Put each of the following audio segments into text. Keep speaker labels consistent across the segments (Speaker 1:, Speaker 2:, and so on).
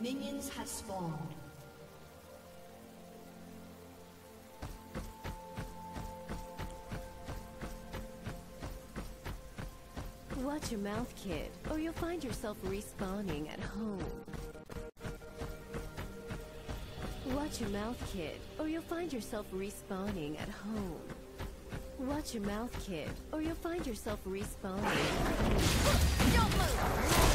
Speaker 1: Minions have spawned.
Speaker 2: Watch your mouth, kid, or you'll find yourself respawning at home. Watch your mouth, kid, or you'll find yourself respawning at home. Watch your mouth, kid, or you'll find yourself respawning at home. Don't move!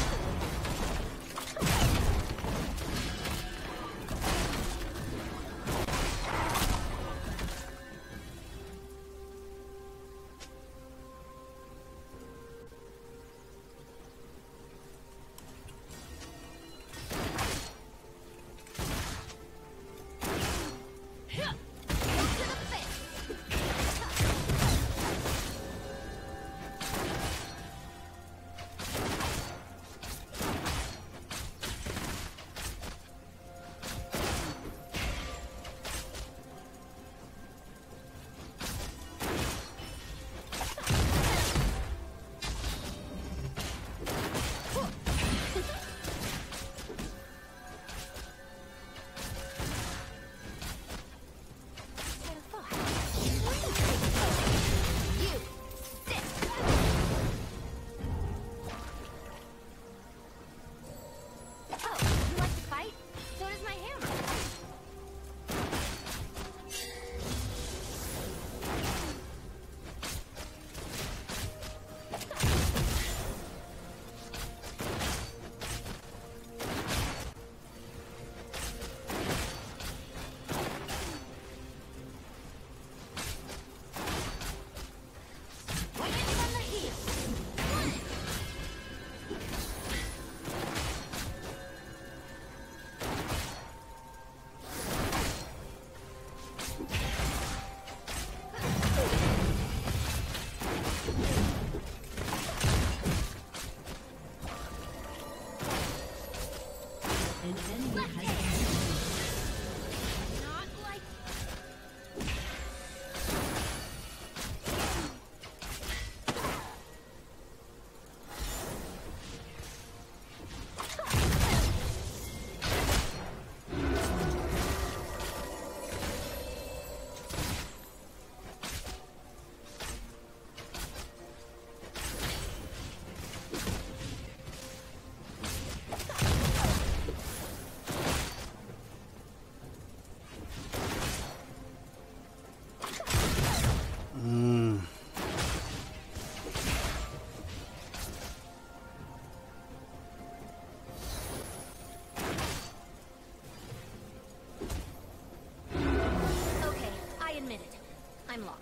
Speaker 3: I'm lost.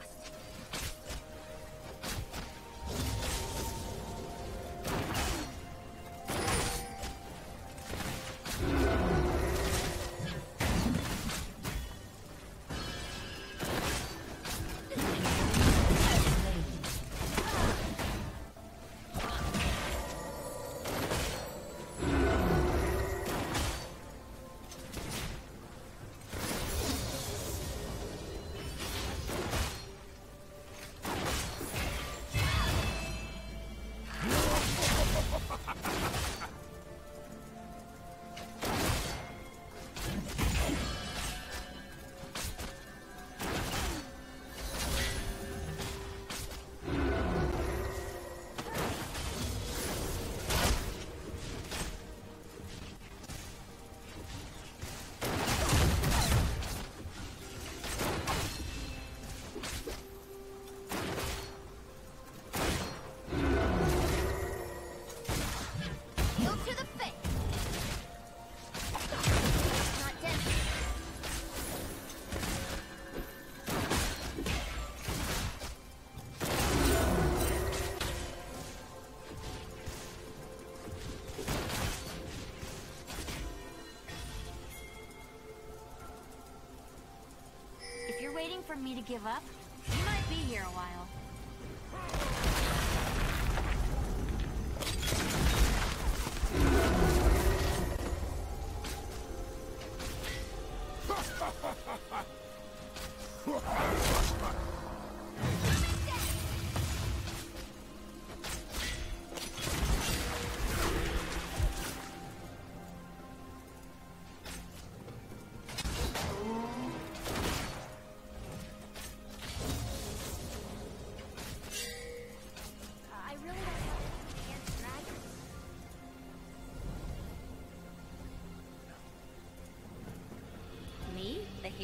Speaker 3: Waiting for me to give up? You might be here a while.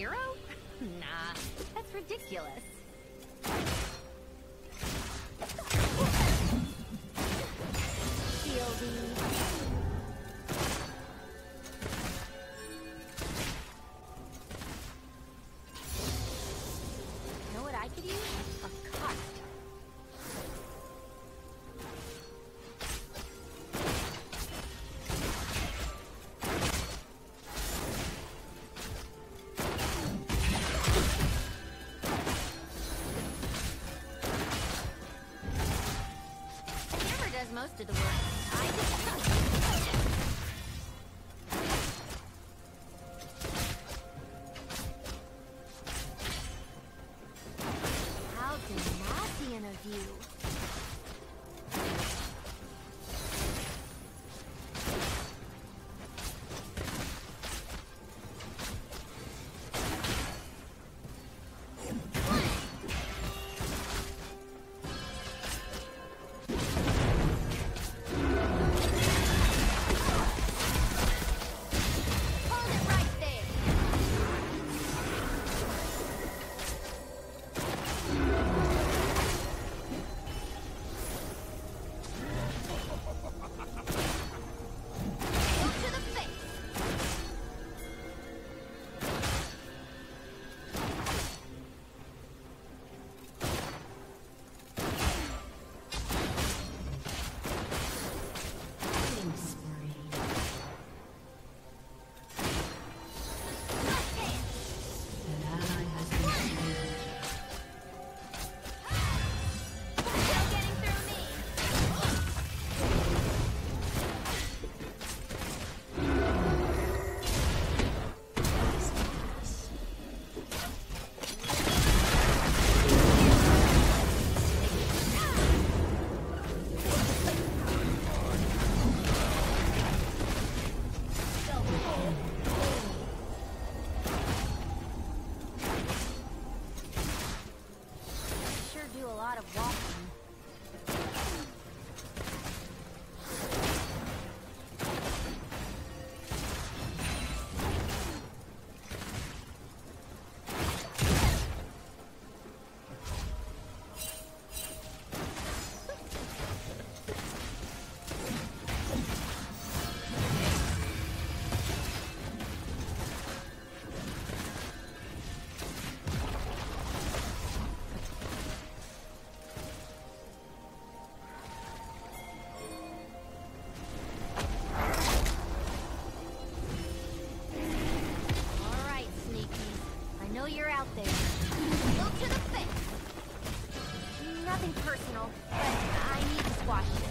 Speaker 3: hero? Nah, that's ridiculous. Shielding. Know what I could use? A cart. Most of the work. I just how Demacian of you. You're out there. Go to the face. Nothing personal, but I need to squash it.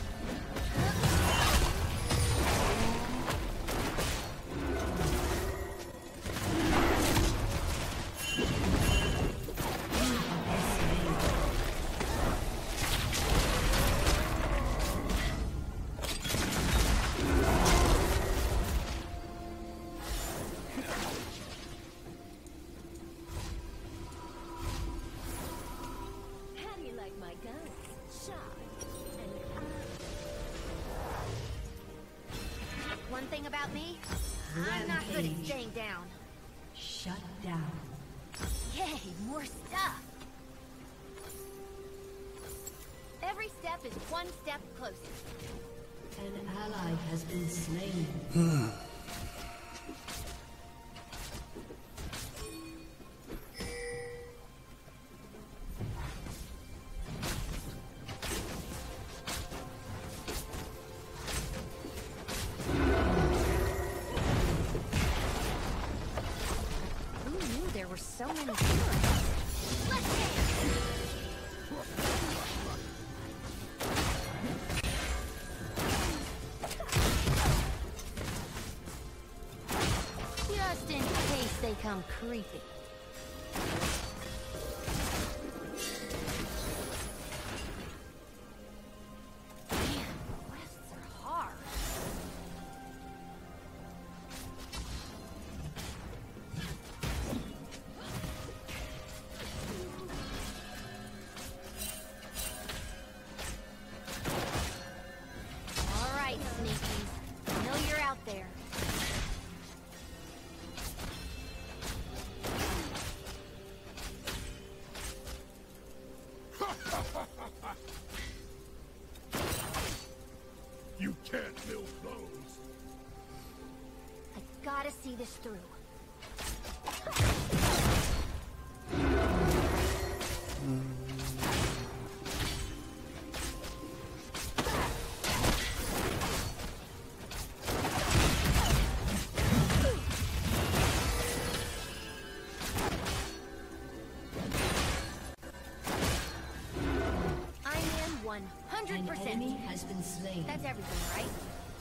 Speaker 3: One thing about me, I'm not good at staying down.
Speaker 1: Shut down.
Speaker 3: Yay, more stuff! Every step is one step closer.
Speaker 1: An ally has been slain.
Speaker 3: So many heroes. Let's just in case they come creepy. gotta see this through.
Speaker 1: An enemy has been slain.
Speaker 3: That's everything, right?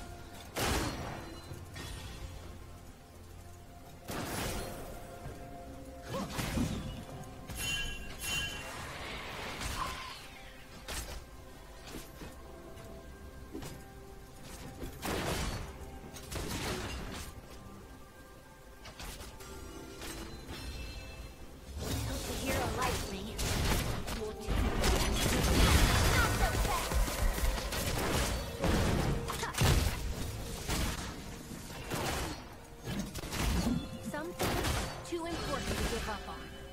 Speaker 3: Hope the hero likes me. Not so fast! Some things are too important to give up on.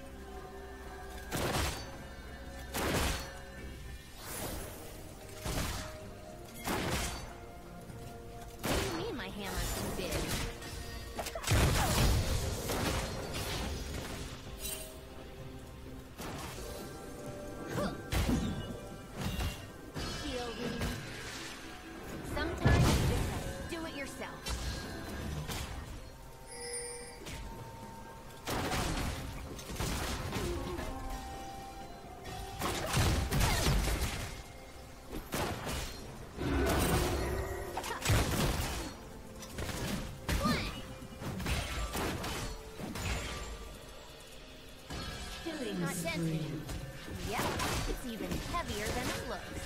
Speaker 3: What do you mean my hammer's too big? Shielding. Sometimes you just have to do it yourself.
Speaker 1: Killing
Speaker 3: Not
Speaker 1: spree.
Speaker 3: dented. Yep, it's even heavier than it looks.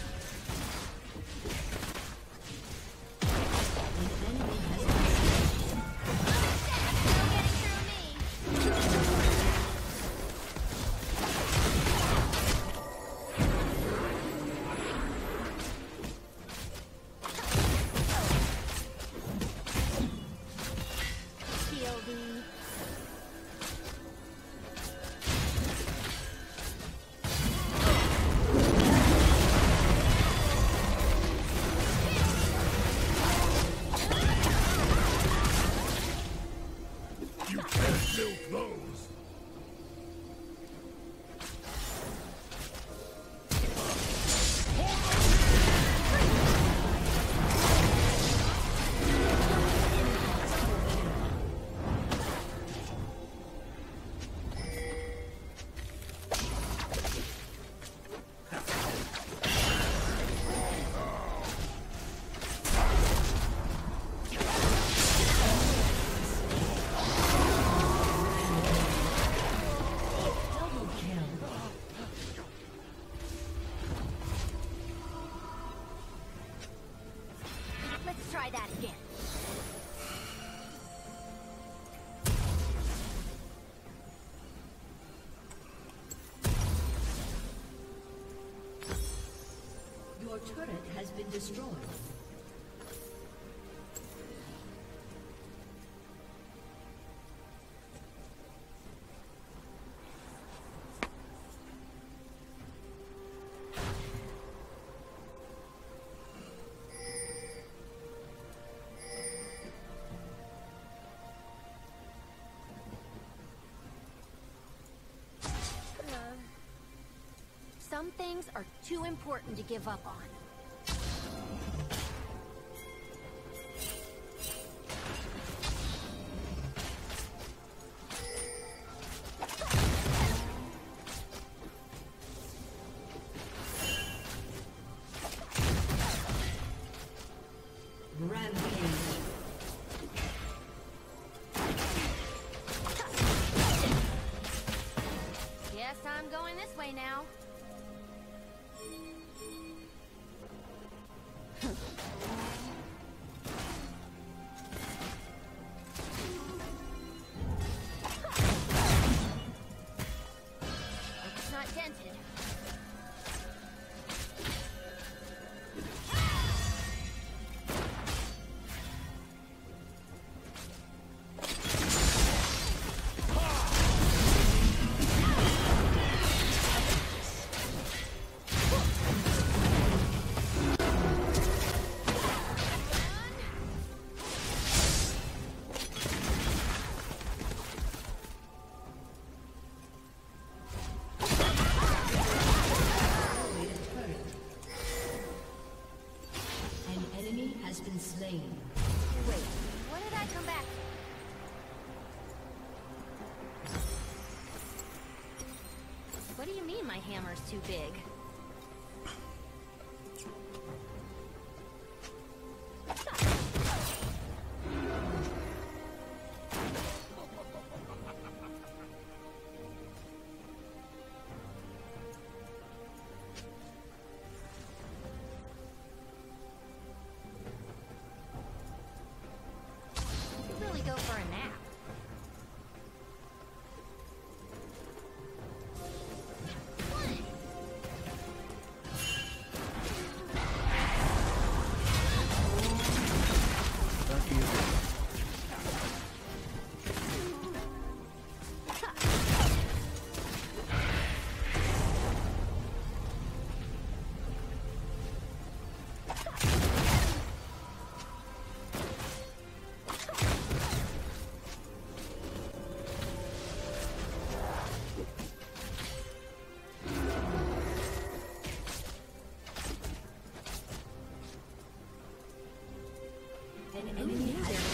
Speaker 1: An enemy has been
Speaker 3: No getting through me. Shielding.
Speaker 4: You can't milk those.
Speaker 1: double kill.
Speaker 3: Let's try that again.
Speaker 1: Your turret has been destroyed.
Speaker 3: Some things are too important to give up on.
Speaker 1: Rampage.
Speaker 3: Guess I'm going this way now. It's not dented. My hammer's too big. Really go for a nap.
Speaker 1: An enemy has been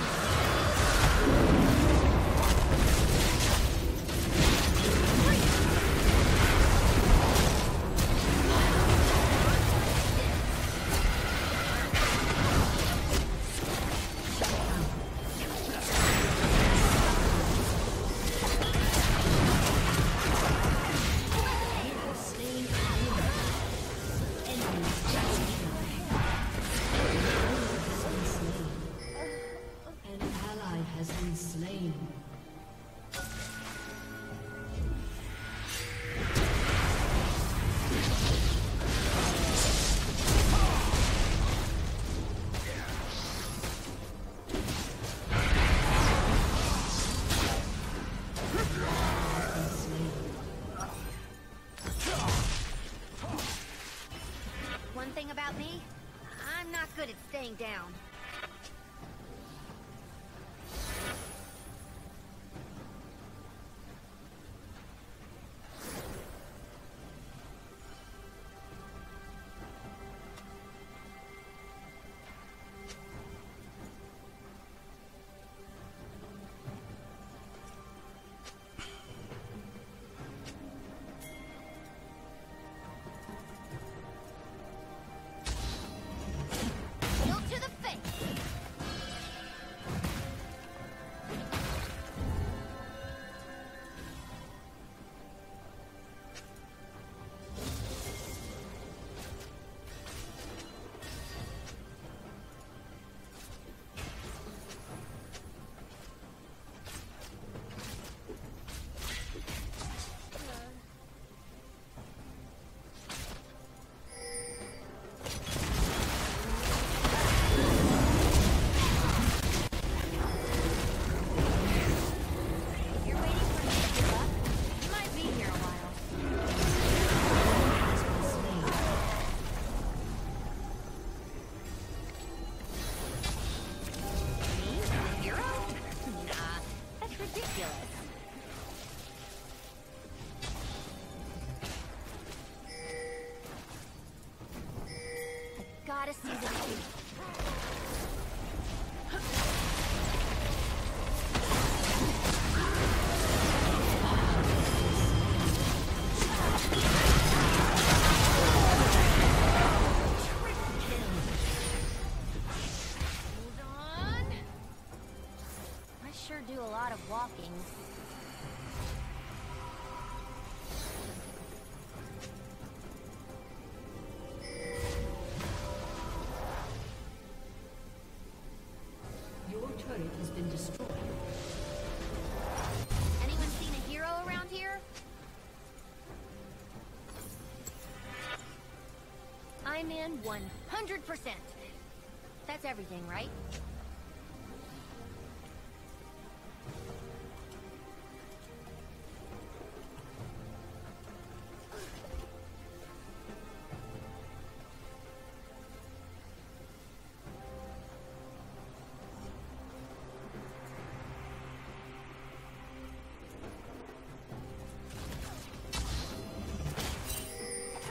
Speaker 1: slain.
Speaker 3: One thing about me, I'm not good at staying down. Gotta see this too. Hold on. I sure do a lot of walking.
Speaker 1: Turret has been destroyed.
Speaker 3: Anyone seen a hero around here? I'm in 100%. That's everything, right?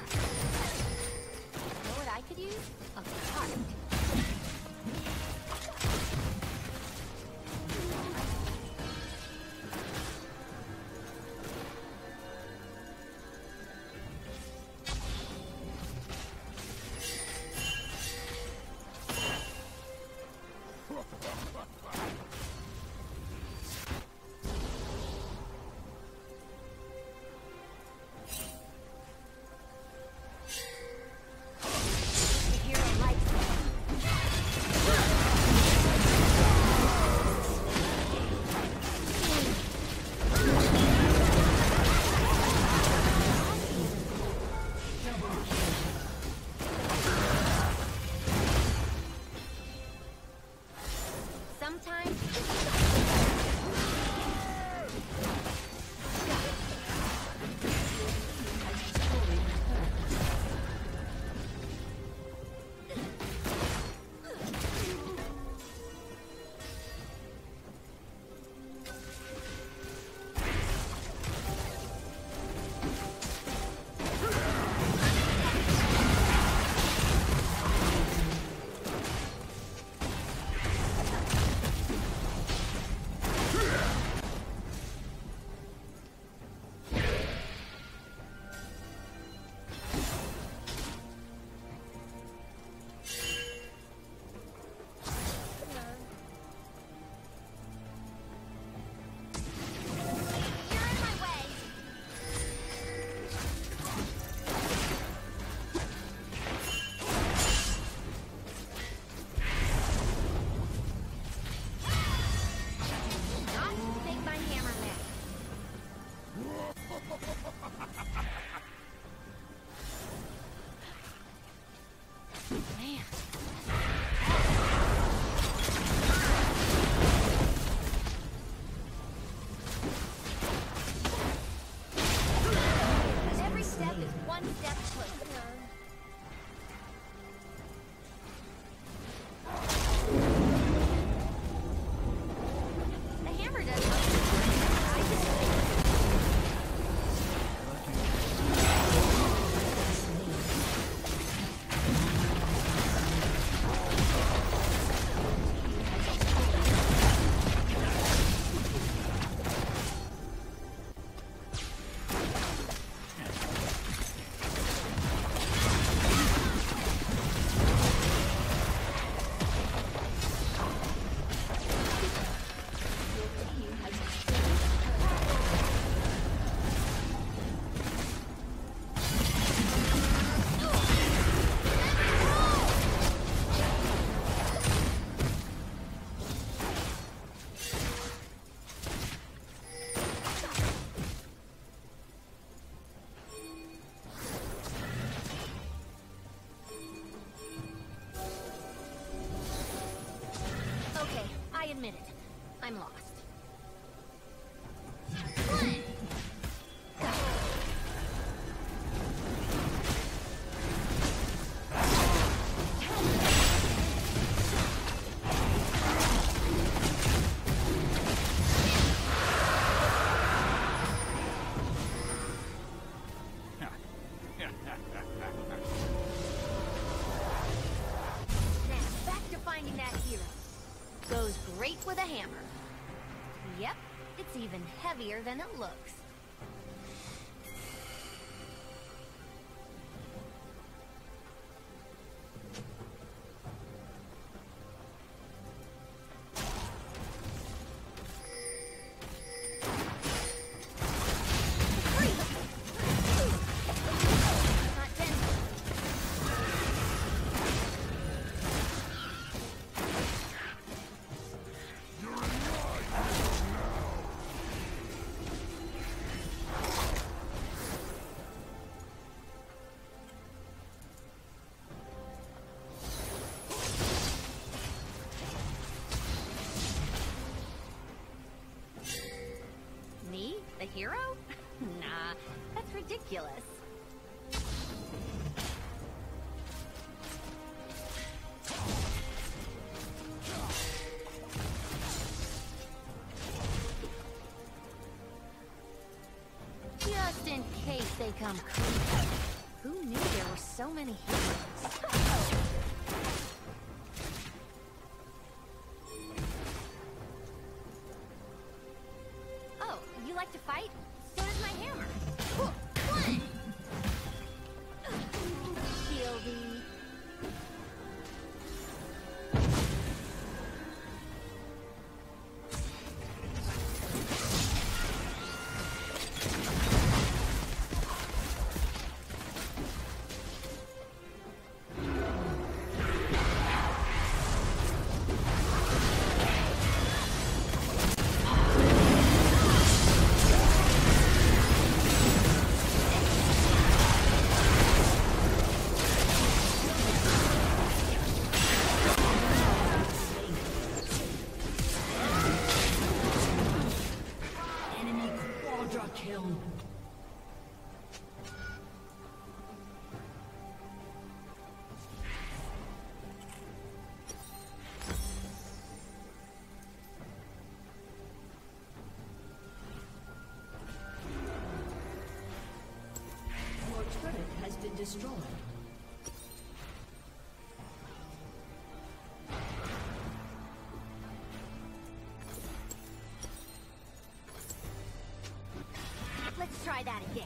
Speaker 3: Could use a cart. admit it. I'm lost. Goes great with a hammer. Yep, it's even heavier than it looks. The hero? Nah, that's ridiculous. Just in case they come creeping. Who knew there were so many heroes? Oh, you like to fight? So does my hammer. One! Shieldy.
Speaker 1: Destroyed.
Speaker 3: Let's try that again.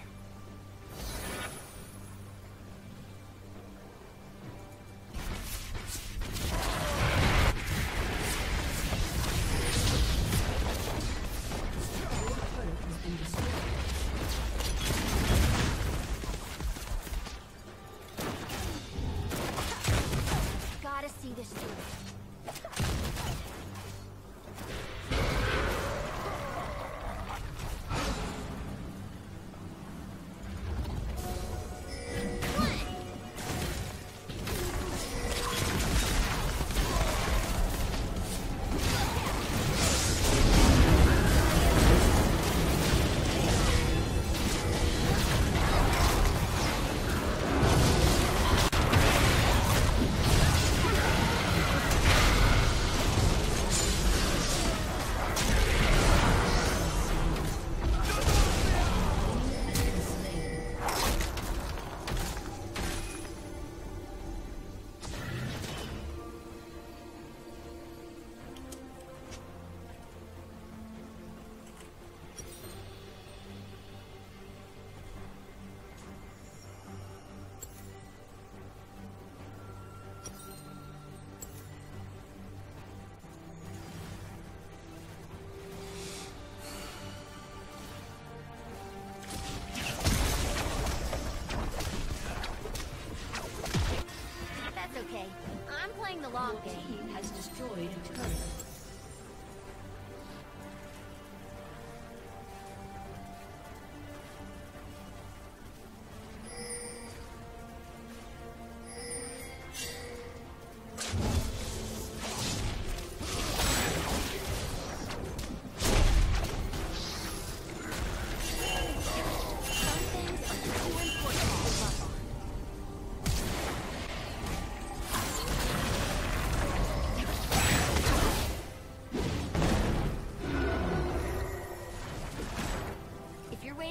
Speaker 3: See this through. Okay, I'm playing the long game.
Speaker 1: Your team has destroyed a turret.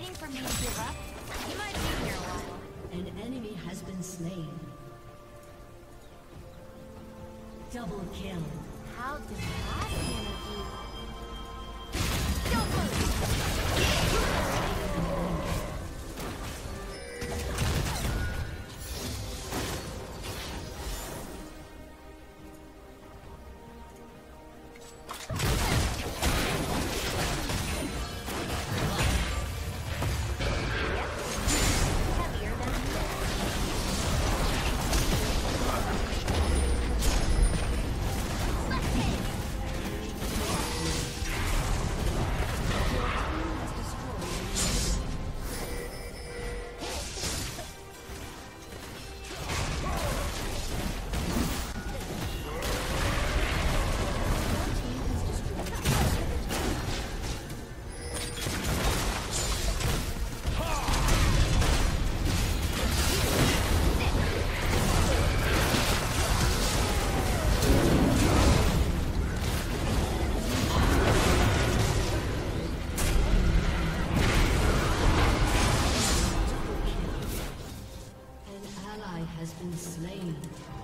Speaker 3: waiting for me to give up? You might be here a while.
Speaker 1: An enemy has been slain. Double kill.
Speaker 3: How Demacian of you. Don't move!
Speaker 1: Has been slain.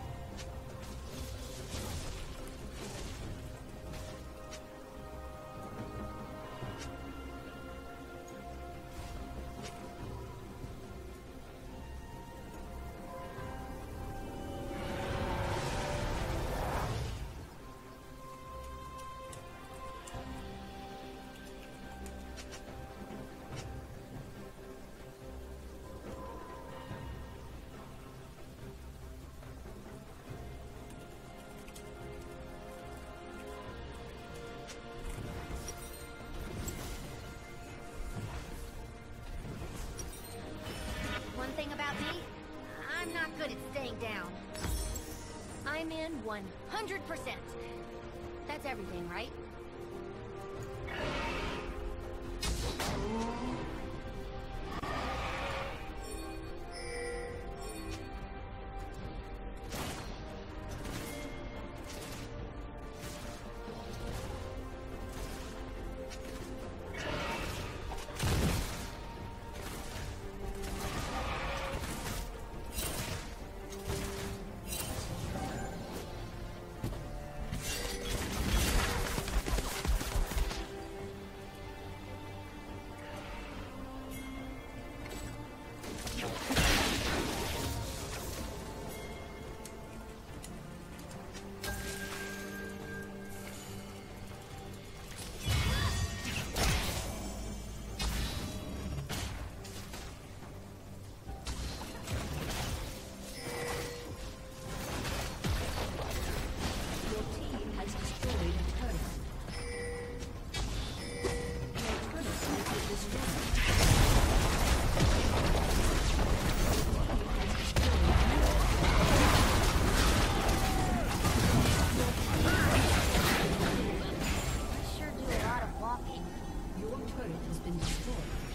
Speaker 3: Thing about me, I'm not good at staying down. I'm in 100%. That's everything, right? Sure do a lot of walking.
Speaker 1: Your turret has been destroyed.